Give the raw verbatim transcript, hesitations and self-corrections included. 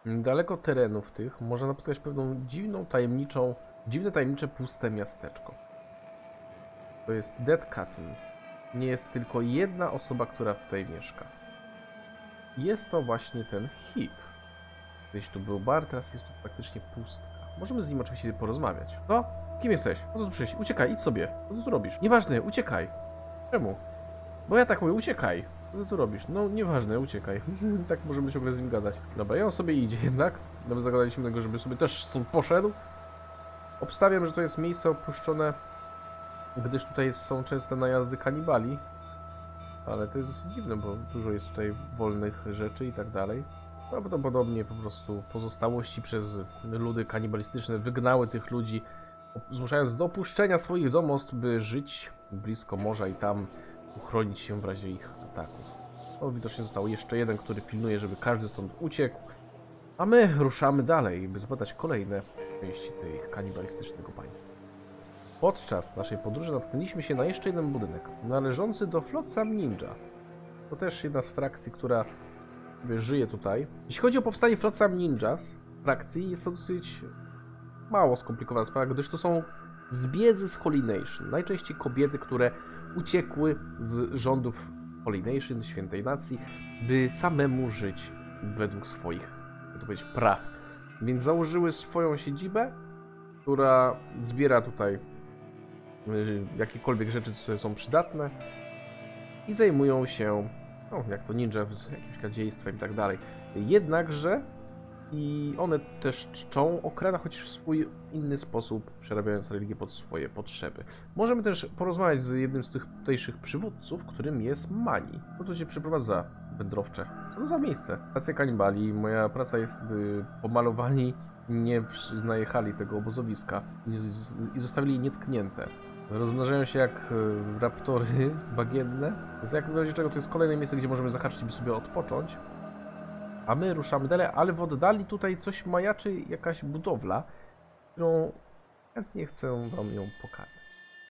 Daleko terenów tych można napotkać pewną dziwną, tajemniczą, dziwne, tajemnicze, puste miasteczko. To jest Dead Cotton. Nie jest tylko jedna osoba, która tutaj mieszka. Jest to właśnie ten Hip. Kiedyś tu był bar, teraz jest tu praktycznie pustka. Możemy z nim oczywiście porozmawiać. No? Kim jesteś? Po co tu przyjść? Uciekaj, idź sobie. Co ty tu robisz? Nieważne, uciekaj. Czemu? Bo ja tak mówię, uciekaj. Co ty tu robisz? No, nieważne, uciekaj. Tak możemy ciągle z nim gadać. Dobra, ja on sobie idzie jednak. Nawet zagadaliśmy tego, żeby sobie też stąd poszedł. Obstawiam, że to jest miejsce opuszczone, gdyż tutaj są częste najazdy kanibali. Ale to jest dosyć dziwne, bo dużo jest tutaj wolnych rzeczy i tak dalej. Prawdopodobnie po prostu pozostałości przez ludy kanibalistyczne wygnały tych ludzi, zmuszając do opuszczenia swoich domostw, by żyć blisko morza i tam uchronić się w razie ich ataków. No, widocznie został jeszcze jeden, który pilnuje, żeby każdy stąd uciekł. A my ruszamy dalej, by zbadać kolejne części tych kanibalistycznego państwa. Podczas naszej podróży natknęliśmy się na jeszcze jeden budynek, należący do Flotsam Ninja. To też jedna z frakcji, która żyje tutaj. Jeśli chodzi o powstanie Flotsam Ninjas frakcji, jest to dosyć mało skomplikowana sprawa, gdyż to są zbiedzy z Holy Nation. Najczęściej kobiety, które uciekły z rządów Holy Nation, Świętej Nacji, by samemu żyć według swoich, jak to powiedzieć, praw. Więc założyły swoją siedzibę, która zbiera tutaj jakiekolwiek rzeczy, które są przydatne i zajmują się, no, jak to ninja, jakimś kradziejstwem i tak dalej. Jednakże i one też czczą Okrana, choć w swój inny sposób, przerabiając religię pod swoje potrzeby. Możemy też porozmawiać z jednym z tych tutejszych przywódców, którym jest Mani. No to cię przeprowadza wędrowcze. Co to za miejsce? Stacja kanibali. Moja praca jest, by pomalowani nie najechali tego obozowiska i zostawili nietknięte. Rozmnażają się jak raptory bagienne. Więc jak w razie czego to jest kolejne miejsce, gdzie możemy zahaczyć, by sobie odpocząć. A my ruszamy dalej, ale w oddali tutaj coś majaczy, jakaś budowla, którą chętnie chcę wam ją pokazać.